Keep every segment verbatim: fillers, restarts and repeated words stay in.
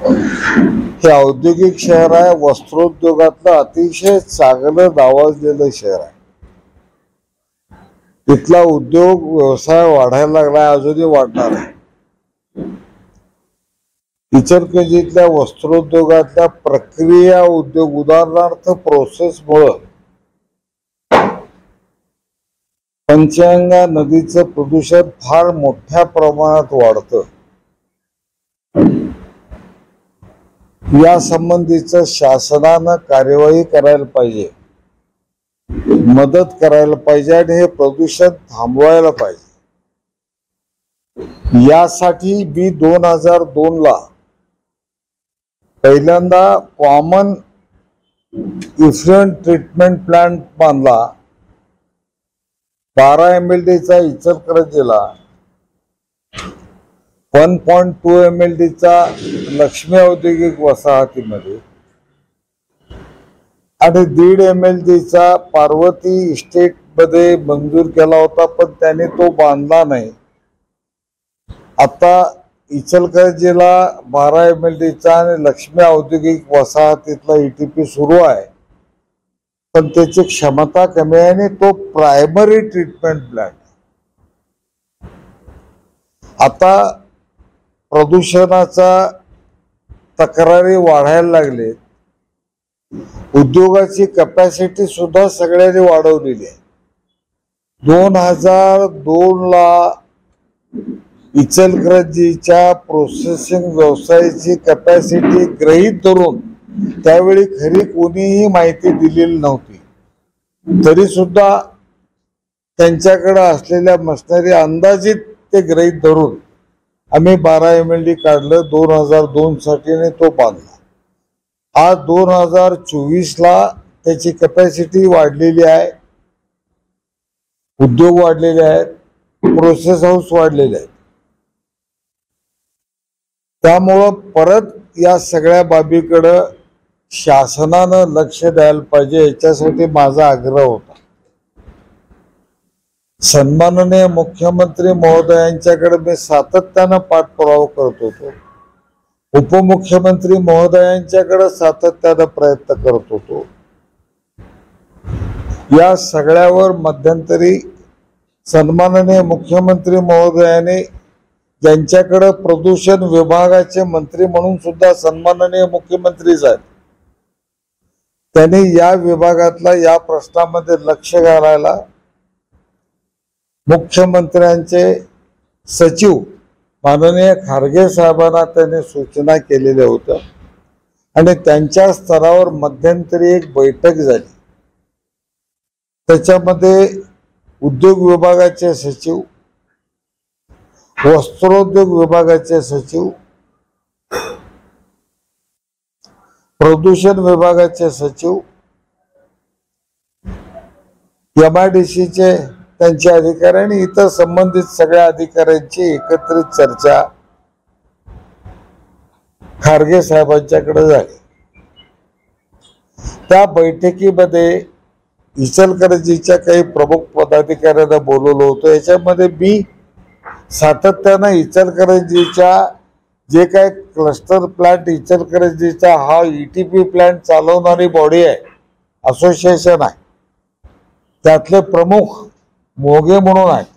हे औद्योगिक शहर आहे, वस्त्रोद्योगातलं अतिशय चांगलं नावाजलेलं शहर आहे. तिथला उद्योग व्यवसाय वाढायला लागला, अजूनही वाढणार आहे. इचलकरंजीतल्या वस्त्रोद्योगातल्या प्रक्रिया उद्योग, उदाहरणार्थ प्रोसेसमुळं पंचगंगा नदीचं प्रदूषण फार मोठ्या प्रमाणात वाढतं. या संबंधीचं शासनानं कार्यवाही करायला पाहिजे, मदत करायला पाहिजे आणि हे प्रदूषण थांबवायला पाहिजे. यासाठी मी दोन हजार दोन ला पहिल्यांदा कॉमन इफ्लुएंट ट्रीटमेंट प्लांट बांधला. बारा एम एल डीचा इचलकरंजीला, one point two M L डीचा लक्ष्मी औद्योगिक वसाहतीमध्ये आणि दीड एम एल डीचा पार्वती इस्टेट मध्ये मंजूर केला होता, पण त्याने तो बांधला नाही. आता इचलकरंजीला बारा एम एल डीचा आणि लक्ष्मी औद्योगिक वसाहतीतला ईटीपी सुरू आहे, पण त्याची क्षमता कमी आहे आणि तो प्रायमरी ट्रीटमेंट प्लांट. आता प्रदूषणाचा तक्रारी वाढायला लागले. उद्योगाची कॅपॅसिटी सुद्धा सगळ्यांनी वाढवलेली आहे. दोन हजार दोन ला इचलकरंजीच्या प्रोसेसिंग व्यवसायाची कॅपॅसिटी गृहीत धरून त्यावेळी खरी कोणीही माहिती दिलेली नव्हती. तरी सुद्धा त्यांच्याकडे असलेल्या मशिनरी अंदाजित ते गृहीत धरून आम्ही बारा एम एल डी काढलं दोन हजार दोन साठी तो बांधला. आज दोन हजार चोवीस ला त्याची कॅपॅसिटी वाढलेली आहे, उद्योग वाढलेले आहेत, प्रोसेस हाऊस वाढलेले आहेत. त्यामुळं परत या सगळ्या बाबीकडं शासनानं लक्ष द्यायला पाहिजे, याच्यासाठी माझा आग्रह होता. सन्माननीय मुख्यमंत्री महोदयांच्याकडे मी सातत्यानं पाठपुरावा करत होतो. उपमुख्यमंत्री महोदयांच्याकडे सातत्यानं प्रयत्न करत होतो. या सगळ्यावर मध्यंतरी सन्माननीय मुख्यमंत्री महोदयाने, ज्यांच्याकडे प्रदूषण विभागाचे मंत्री म्हणून सुद्धा सन्माननीय मुख्यमंत्रीच आहेत, त्यांनी या विभागातला या प्रश्नामध्ये लक्ष घालायला मुख्यमंत्र्यांचे सचिव माननीय खारगे साहेबांना त्यांनी सूचना केलेल्या होत्या आणि त्यांच्या स्तरावर मध्यंतरी एक बैठक झाली. त्याच्यामध्ये उद्योग विभागाचे सचिव, वस्त्रोद्योग विभागाचे सचिव, प्रदूषण विभागाचे सचिव, एम आय डी सीचे त्यांचे अधिकारी आणि इतर संबंधित सगळ्या अधिकाऱ्यांची एकत्रित चर्चा खारगे साहेबांच्याकडे झाली. त्या बैठकीमध्ये इचलकरंजीच्या काही प्रमुख पदाधिकाऱ्यांना बोलवलं होतं. याच्यामध्ये मी सातत्यानं इचलकरंजीच्या जे काय क्लस्टर प्लांट, इचलकरंजीचा हा ईटीपी प्लांट चालवणारी बॉडी आहे, असोसिएशन आहे, त्यातले प्रमुख मोगे म्हणून आहेत.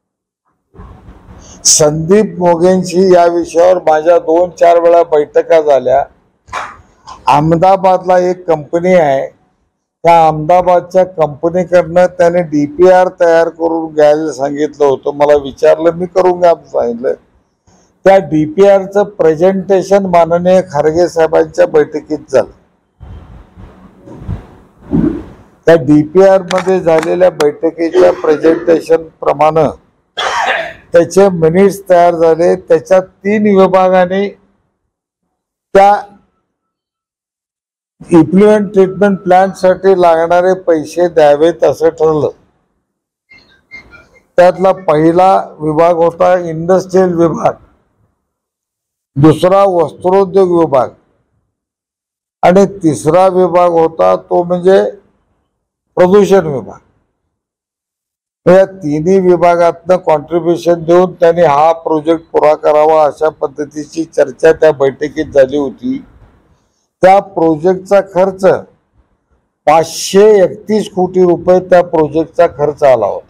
संदीप मोगेंशी या विषयावर माझ्या दोन चार वेळा बैठका झाल्या. अहमदाबादला एक कंपनी आहे, त्या अहमदाबादच्या कंपनीकडनं त्याने डीपीआर तयार करून घ्यायला सांगितलं होतं. मला विचारलं, मी करून घ्या सांगितलं. त्या डीपीआरचं प्रेझेंटेशन माननीय खारगे साहेबांच्या बैठकीत झालं. त्या डीपीआर मध्ये झालेल्या बैठकीच्या प्रेझेंटेशन प्रमाणे त्याचे मिनिट्स तयार झाले. त्याच्यात तीन विभागाने त्या इफ्लुएंट ट्रीटमेंट प्लांट साठी लागणारे पैसे द्यावेत असं ठरलं. त्यातला पहिला विभाग होता इंडस्ट्रियल विभाग, दुसरा वस्त्रोद्योग विभाग आणि तिसरा विभाग होता तो म्हणजे प्रदूषण विभाग. या तिन्ही विभागातनं कॉन्ट्रीब्युशन देऊन त्यांनी हा प्रोजेक्ट पुरा करावा अशा पद्धतीची चर्चा त्या बैठकीत झाली होती. त्या प्रोजेक्टचा खर्च पाचशे एकतीस कोटी रुपये त्या प्रोजेक्टचा खर्च आला होता.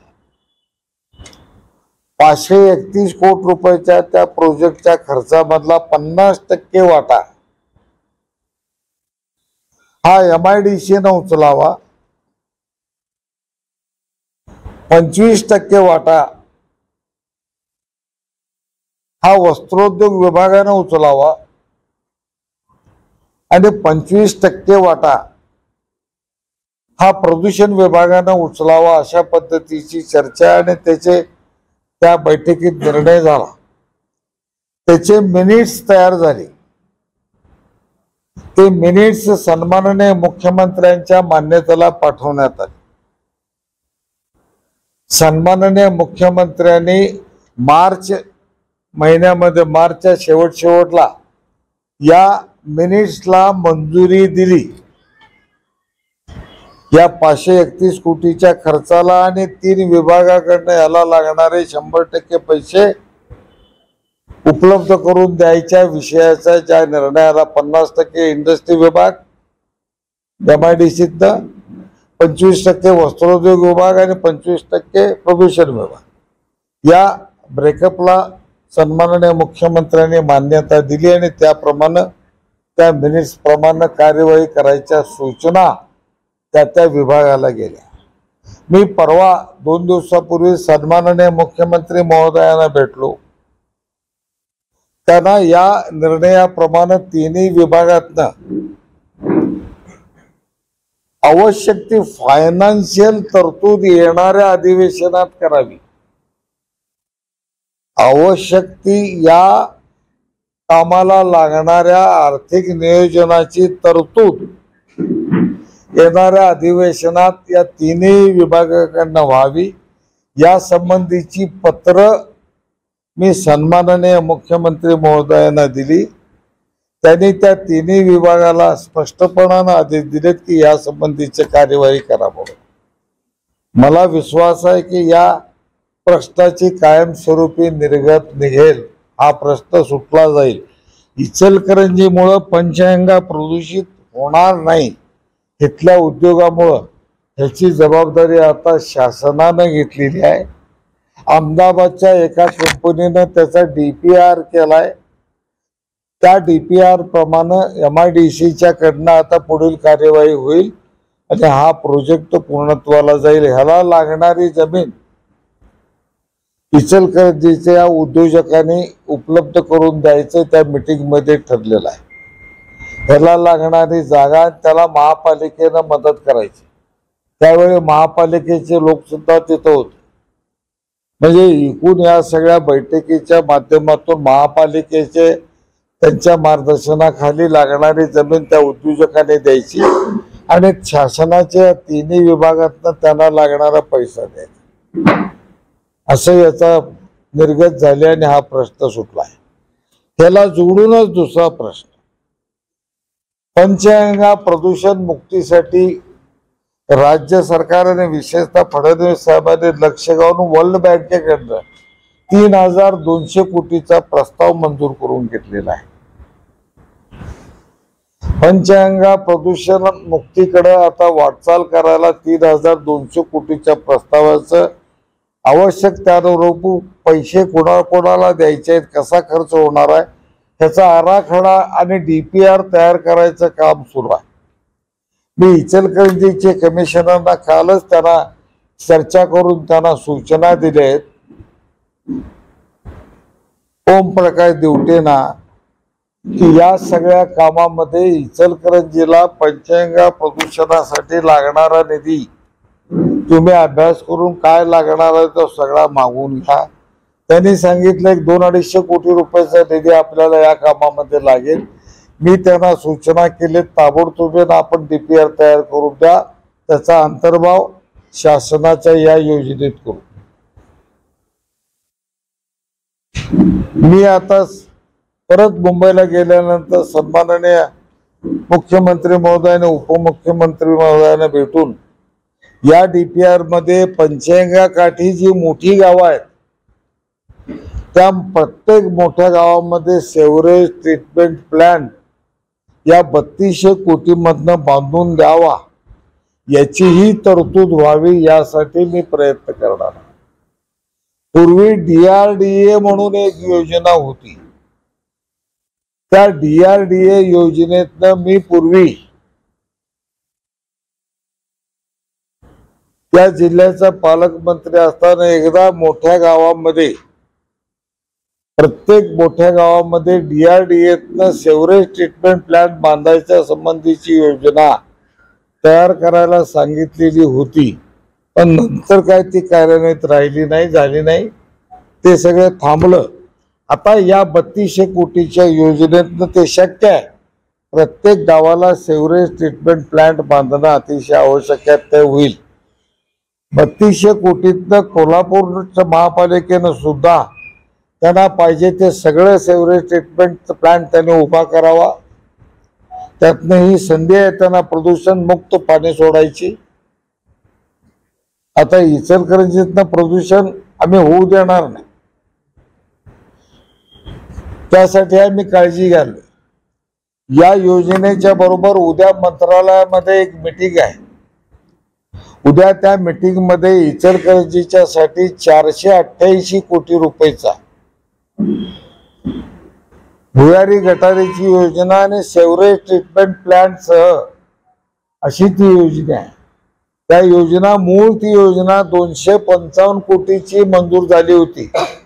पाचशे एकतीस कोटी रुपयाच्या त्या प्रोजेक्टच्या खर्चामधला पन्नास टक्के वाटा हा एम आय डी सी न उचलावा, पंचवीस टक्के वाटा हा वस्त्रोद्योग विभागानं उचलावा आणि पंचवीस टक्के वाटा हा प्रदूषण विभागानं उचलावा अशा पद्धतीची चर्चा आणि त्याचे त्या बैठकीत निर्णय झाला. त्याचे मिनिट्स तयार झाले. ते मिनिट्स सन्माननीय मुख्यमंत्र्यांच्या मान्यतेला पाठवण्यात आले. सन्माननीय मुख्यमंत्र्यांनी मार्च महिन्यामध्ये मार्चच्या शेवट शेवटला या मिनिट्सला मंजुरी दिली. या पाचशे एकतीस कोटीच्या खर्चाला आणि तीन विभागाकडनं याला लागणारे शंभर टक्के पैसे उपलब्ध करून द्यायच्या विषयाचा ज्या निर्णयाला पन्नास टक्के इंडस्ट्री विभाग एम आय डी सीतनं, पंचवीस टक्के वस्त्रोद्योग विभाग आणि पंचवीस टक्के प्रदूषण विभाग या ब्रेकअपला सन्माननीय मुख्यमंत्र्यांनी मान्यता दिली आणि त्याप्रमाणे त्या मिनिट्स प्रमाणे कार्यवाही करायच्या सूचना त्या त्या विभागाला गेल्या. मी परवा दोन दिवसापूर्वी सन्माननीय मुख्यमंत्री महोदयांना भेटलो. त्यांना या निर्णयाप्रमाणे तिन्ही विभागातनं आवश्यक ती फायनान्शियल तरतूद येणाऱ्या अधिवेशनात करावी. आवश्यक ती या कामाला लागणाऱ्या आर्थिक नियोजनाची तरतूद येणाऱ्या अधिवेशनात या तिन्ही विभागाकडनं व्हावी या संबंधीची पत्र मी सन्माननीय मुख्यमंत्री महोदयांना दिली. त्यांनी त्या तिन्ही विभागाला स्पष्टपणाने आदेश दिलेत की या संबंधीची कार्यवाही करावी. मला विश्वास आहे की या प्रश्नाची कायमस्वरूपी निर्गत निघेल, हा प्रश्न सुटला जाईल. इचलकरंजीमुळं पंचगंगा प्रदूषित होणार नाही, इथल्या उद्योगामुळं ह्याची जबाबदारी आता शासनानं घेतलेली आहे. अहमदाबादच्या एका कंपनीनं त्याचा डी पी आर केलाय. त्या डी पी आर प्रमाणे एम आय डी सीच्या कडनं आता पुढील कार्यवाही होईल आणि हा प्रोजेक्ट पूर्णत्वाला जाईल. ह्याला लागणारी जमीन इचलकरंजीच्या उद्योजकांनी उपलब्ध करून द्यायचं त्या मीटिंग मध्ये ठरलेलं आहे. ह्याला लागणारी जागा त्याला महापालिकेनं मदत करायची. त्यावेळी महापालिकेचे लोक सुद्धा तिथं होते. म्हणजे एकूण या सगळ्या बैठकीच्या माध्यमातून महापालिकेचे त्यांच्या मार्गदर्शनाखाली लागणारी जमीन त्या उद्योजकांनी द्यायची आणि शासनाच्या तिन्ही विभागातनं त्यांना लागणारा पैसा द्यायचा, असं याचा निर्गत झाले आणि हा प्रश्न सुटला आहे. त्याला जोडूनच दुसरा प्रश्न, पंचगंगा प्रदूषण मुक्तीसाठी राज्य सरकारने विशेषतः फडणवीस साहेबांनी लक्ष घालून वर्ल्ड बँकेकडनं तीन हजार दोनशे कोटीचा प्रस्ताव मंजूर करून घेतलेला आहे. पंचगंगा प्रदूषण मुक्तीकडे आता वाटचाल करायला तीन हजार दोनशे कोटीच्या प्रस्तावाचं आवश्यक त्यानुरूप पैसे कोणा कोणाला द्यायचे आहेत, कसा खर्च होणार आहे ह्याचा आराखडा आणि डी पी आर तयार करायचं काम सुरू आहे. मी इचलकरंजीचे कमिशनरना कालच त्यांना चर्चा करून त्यांना सूचना दिल्या आहेत. ओमप्रकाश दिवटेंना की या सगळ्या कामामध्ये इचलकरंजीला पंचगंगा प्रदूषणासाठी लागणारा निधी तुम्ही अभ्यास करून काय लागणार आहे तो सगळा मागून घ्या. त्यांनी सांगितलं एक दोन अडीचशे कोटी रुपयाचा निधी आपल्याला या कामामध्ये लागेल. मी त्यांना सूचना केली ताबडतोबीने आपण डी पी आर तयार करून द्या, त्याचा अंतर्भाव शासनाच्या या योजनेत करू. मी आता परत मुंबईला गेल्यानंतर सन्माननीय मुख्यमंत्री महोदयाने उपमुख्यमंत्री महोदयाने भेटून या डीपीआर मध्ये पंचगंगा काठी जी मोठी गावं आहेत त्या प्रत्येक मोठ्या गावामध्ये सेवरेज ट्रीटमेंट प्लॅन या बत्तीसशे कोटी मधनं बांधून द्यावा याचीही तरतूद व्हावी यासाठी मी प्रयत्न करणार. पूर्वी डीआरडीए म्हणून एक योजना होती. त्या डीआरडीए योजनेतनं मी पूर्वी त्या जिल्ह्याचा पालकमंत्री असताना एकदा मोठ्या गावामध्ये प्रत्येक मोठ्या गावामध्ये डीआरडीएतनं सेवरेज ट्रीटमेंट प्लॅन्ट बांधायच्या संबंधीची योजना तयार करायला सांगितलेली होती. पण नंतर काय ती कार्यान्वित राहिली नाही, झाली नाही, ते सगळं थांबलं. आता या बत्तीसशे कोटीच्या योजनेतनं ते शक्य आहे. प्रत्येक गावाला सेवरेज ट्रीटमेंट प्लॅन्ट बांधणं अतिशय आवश्यक आहे. ते होईल. बत्तीसशे कोटीतनं कोल्हापूरच्या महापालिकेनं सुद्धा त्यांना पाहिजे ते सगळं सेवरेज ट्रीटमेंट प्लॅन्ट त्यांनी उभा करावा. त्यातनं ही संधी आहे त्यांना प्रदूषण मुक्त पाणी सोडायची. आता इचलकरंजीतनं प्रदूषण आम्ही होऊ देणार नाही, त्यासाठी आम्ही काळजी घ्याल. या योजनेच्या बरोबर उद्या मंत्रालयामध्ये एक मीटिंग आहे. उद्या त्या मीटिंग मध्ये इचलकरंजीच्या साठी चारशे अठ्ठ्याऐंशी कोटी रुपयेचा भुयारी गटारीची योजना आणि सेवरेज ट्रीटमेंट प्लॅन्ट सह अशी ती योजना आहे. त्या योजना मूळ ती योजना दोनशे पंचावन्न कोटीची मंजूर झाली होती.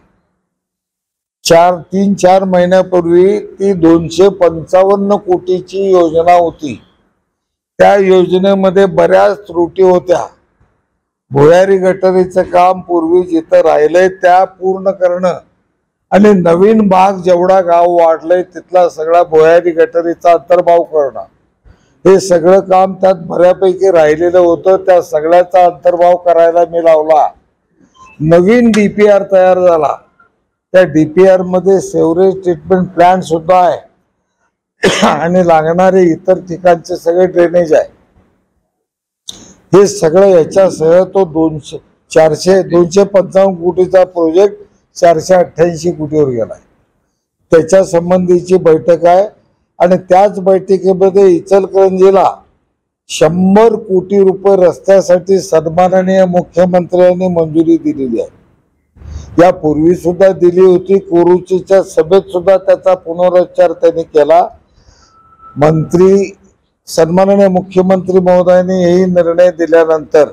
चार तीन चार महिन्यापूर्वी ती दोनशे पंचावन्न कोटीची योजना होती. त्या योजनेमध्ये बऱ्याच त्रुटी होत्या. भुयारी गटारीचं काम पूर्वी जिथं राहिलंय त्या पूर्ण करणं आणि नवीन भाग जेवढा गाव वाढलंय तिथला सगळा भुयारी गटारीचा अंतर्भाव करणं, हे सगळं काम त्यात बऱ्यापैकी राहिलेलं होतं. त्या सगळ्याचा अंतर्भाव करायला मी लावला. नवीन डीपीआर तयार झाला. त्या डीपीआर मध्ये सेवरेज ट्रीटमेंट प्लॅन्ट सुद्धा आहे आणि लागणारे इतर ठिकाणचे सगळे ड्रेनेज आहे. हे सगळं याच्यासह तो दोनशे चारशे दोनशे पंचावन्न कोटीचा प्रोजेक्ट चारशे अठ्ठ्याऐंशी कोटीवर गेलाय. त्याच्या संबंधीची बैठक आहे आणि त्याच बैठकीमध्ये इचलकरंजीला शंभर कोटी रुपये रस्त्यासाठी सन्माननीय मुख्यमंत्र्यांनी मंजुरी दिलेली आहे. यापूर्वी सुद्धा दिली होती. कोरुचीच्या सभेत सुद्धा त्याचा पुनरुच्चार त्यांनी केला. मंत्री सन्माननीय मुख्यमंत्री महोदयांनी हे निर्णय दिल्यानंतर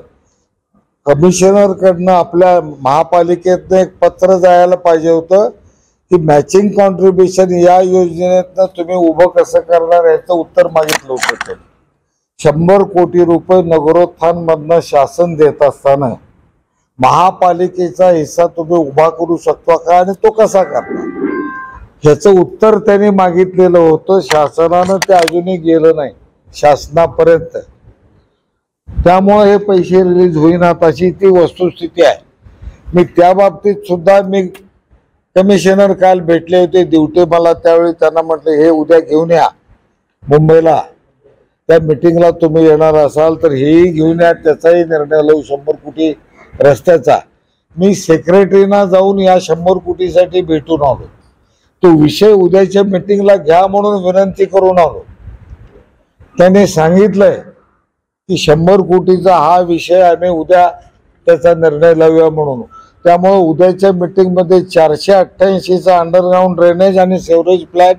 कमिशनर कडनं आपल्या महापालिकेतनं एक पत्र जायला पाहिजे होतं की मॅचिंग कॉन्ट्रीब्युशन या योजनेतनं तुम्ही उभं कसं करणार याचं उत्तर मागितलं होतं. त्यांनी शंभर कोटी रुपये नगरोत्थान मधनं शासन देत असताना महापालिकेचा हिस्सा तुम्ही उभा करू शकता का आणि तो कसा करणार ह्याचं उत्तर त्यांनी मागितलेलं होतं. शासनानं ते अजूनही गेलं नाही शासनापर्यंत. त्यामुळे हे पैसे रिलीज होईनात अशी ती वस्तुस्थिती आहे. मी त्या बाबतीत सुद्धा मी कमिशनर काल भेटले होते दिवटे मला. त्यावेळी त्यांना म्हटलं हे उद्या घेऊन या मुंबईला, त्या मिटिंगला तुम्ही येणार असाल तर हेही घेऊन या, त्याचाही निर्णय लावू शंभर कोटी रस्त्याचा. मी सेक्रेटरीना जाऊन या शंभर कोटीसाठी भेटून आलो. तो विषय उद्याच्या मिटिंगला घ्या म्हणून विनंती करून आलो. त्याने सांगितलंय की शंभर कोटीचा हा विषय आम्ही उद्या त्याचा निर्णय लावूया म्हणून. त्यामुळे उद्याच्या मीटिंग मध्ये चारशे अठ्ठ्याऐंशीचा अंडरग्राऊंड ड्रेनेज आणि सेवरेज प्लॅन्ट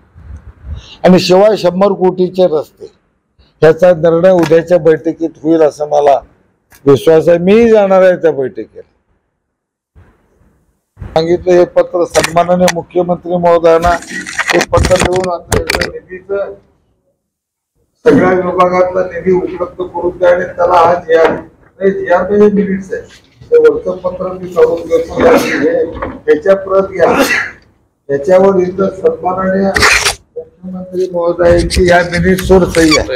आणि शिवाय शंभर कोटीचे रस्ते ह्याचा निर्णय उद्याच्या बैठकीत होईल असं मला विश्वास आहे. मी जाणार आहे त्या बैठकीला. सांगितलं हे पत्र सन्माननीय मुख्यमंत्री महोदयांना हे पत्र लिहून आता निधीचं सगळ्या विभागातला निधी उपलब्ध करून द्या आणि त्याला हा जी आर जी आर म्हणजे मिनिट्स आहे ते वरचं पत्र मी काढून घेतो. त्याच्या प्रत घ्या. त्याच्यावर इथं सन्माननीय मुख्यमंत्री महोदयांची या मिनिट्सवर सही आहे.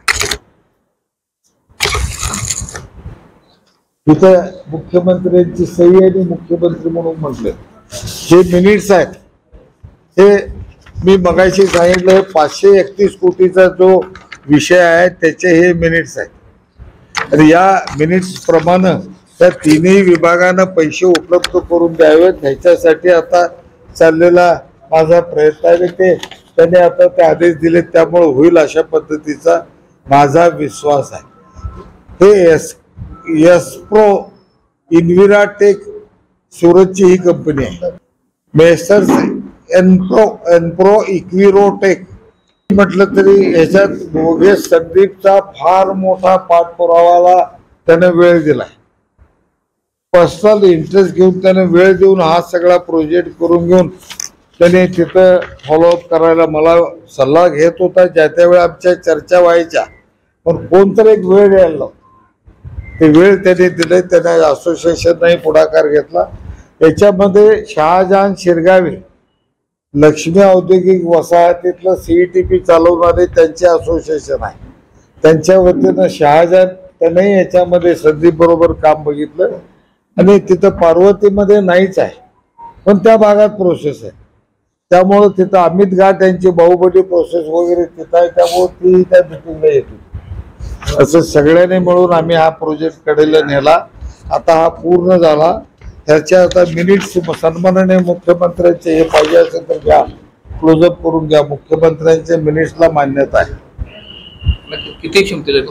इथं मुख्यमंत्र्यांची सही आणि मुख्यमंत्री म्हणून म्हटले हे मिनिट्स आहेत. हे मी मगाशी सांगितलं पाचशे एकतीस कोटीचा जो विषय आहे त्याचे हे मिनिट्स आहेत. आणि या मिनिट्स प्रमाणे त्या तिन्ही विभागांना पैसे उपलब्ध करून द्यावेत ह्याच्यासाठी आता चाललेला माझा प्रयत्न आहे. ते त्याने आता ते आदेश दिले त्यामुळे होईल अशा पद्धतीचा माझा विश्वास आहे. हे एस एसप्रो इन्व्हिराटेक सुरतची ही कंपनी आहे. मेसर्स एनप्रो एनप्रो इक्विरोटेक म्हटलं तरी ह्याच्यात योगेश संदीपचा फार मोठा पाठपुरावाला त्याने वेळ दिलाय. पर्सनल इंटरेस्ट घेऊन त्याने वेळ देऊन हा सगळा प्रोजेक्ट करून घेऊन त्याने तिथं फॉलोअप करायला मला सल्ला घेत होता. ज्या त्यावेळी आमच्या चर्चा व्हायच्या पण कोणतरी एक वेळ द्यायला लावतो. ते वेळ त्याने दिले. त्याने असोसिएशनही पुढाकार घेतला. याच्यामध्ये शहाजहान शिरगावे लक्ष्मी औद्योगिक वसाहतीतलं सीईटीपी चालवणारे त्यांचे असोसिएशन आहे. त्यांच्या वतीनं शहाजहान त्याने याच्यामध्ये संदीप बरोबर काम बघितलं आणि तिथं पार्वतीमध्ये नाहीच आहे पण त्या भागात प्रोसेस आहे. त्यामुळं तिथं अमित घाट यांची बाहुबली प्रोसेस वगैरे तिथं आहे. त्यामुळे ती त्या मिटिंगला येत होती. असं सगळ्यांनी मिळून आम्ही हा प्रोजेक्ट कडेला नेला. आता हा पूर्ण झाला. ह्याच्या आता मिनिट्स सन्माननीय मुख्यमंत्र्यांचे हे पाहिजे असेल तर घ्या, क्लोजअप करून घ्या. मुख्यमंत्र्यांच्या मिनिट्सला मान्यता आहे. किती क्षमतेला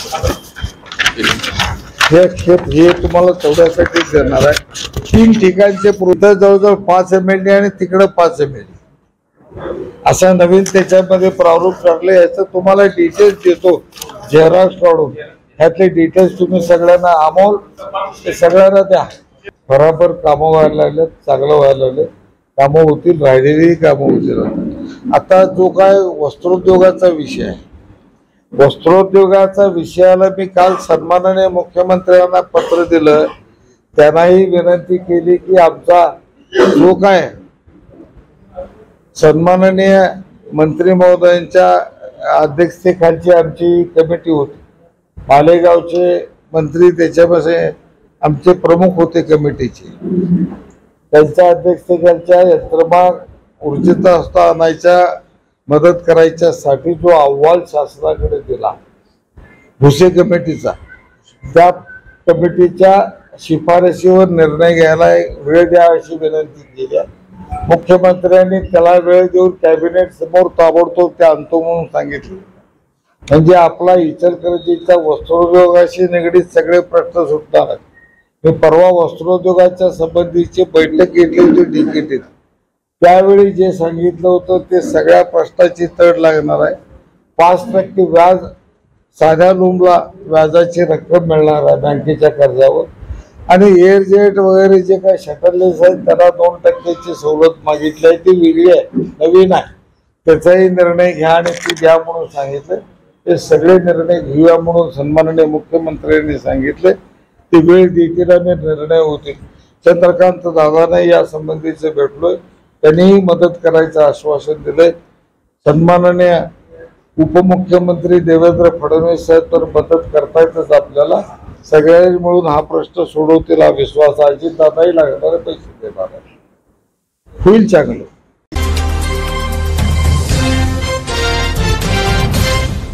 हे खेप हे तुम्हाला तेवढ्यासाठी देणार आहे. तीन ठिकाणचे पुढे जवळजवळ पाच एम एल डी आणि तिकडं पाच एम एल डी असा नवीन त्याच्यामध्ये प्रारूप टाकले. याचं तुम्हाला डिटेल्स देतो झेरॉक्स काढून. ह्यातले डिटेल्स तुम्ही सगळ्यांना अमोल ते सगळ्यांना द्या. बरोबर कामं व्हायला लागले, चांगलं व्हायला लागले. कामं होतील, राहिलेली कामं होतील. आता जो काय वस्त्रोद्योगाचा विषय आहे, वस्त्रोद्योगाचा विषयाला मी काल सन्माननीय मुख्यमंत्र्यांना पत्र दिलं. त्यांनाही विनंती केली की आमचा जो काय सन्माननीय मंत्री महोदयांच्या अध्यक्षतेखालची आमची कमिटी होती. मालेगावचे मंत्री त्याच्यामध्ये आमचे प्रमुख होते कमिटीचे. त्यांच्या अध्यक्षतेखालच्या यंत्रमाग ऊर्जित असता आणायच्या मदत करायच्यासाठी जो अहवाल शासनाकडे दिला भुसे कमिटीचा, त्या कमिटीच्या शिफारशीवर निर्णय घ्यायला वेळ द्या अशी विनंती केली. मुख्यमंत्र्यांनी त्याला वेळ देऊन कॅबिनेट समोर ताबडतोब ते आणतो म्हणून सांगितले. म्हणजे आपला इचलकरंजीच्या वस्त्रोद्योगाशी निगडीत सगळे प्रश्न सुटणार आहेत. मी परवा वस्त्रोद्योगाच्या संबंधीची बैठक घेतली होती डिकेटीत. त्यावेळी जे सांगितलं होतं ते सगळ्या प्रश्नाची तड लागणार आहे. पाच टक्के व्याज साध्या लूमला व्याजाची रक्कम मिळणार आहे बँकेच्या कर्जावर. आणि एअरजेट वगैरे जे काही शटरलेस आहेत त्यांना दोन टक्क्याची सवलत मागितली आहे. ती वेगळी आहे, नवीन आहे. त्याचाही निर्णय घ्या आणि ती घ्या म्हणून सांगितलं. ते सगळे निर्णय घेऊया म्हणून सन्माननीय मुख्यमंत्र्यांनी सांगितले. ती वेळ देखील आणि निर्णय होतील. चंद्रकांत दादाने या संबंधीचे भेटलोय. त्यांनीही मदत करायचं आश्वासन दिलंय. सन्माननीय उपमुख्यमंत्री देवेंद्र फडणवीस साहेब तर मदत करतायतच आपल्याला. सगळ्यांनी मिळून हा प्रश्न सोडवतील हा विश्वास. अजित दादाही लागणारे पैसे देणार आहे. होईल चांगलं.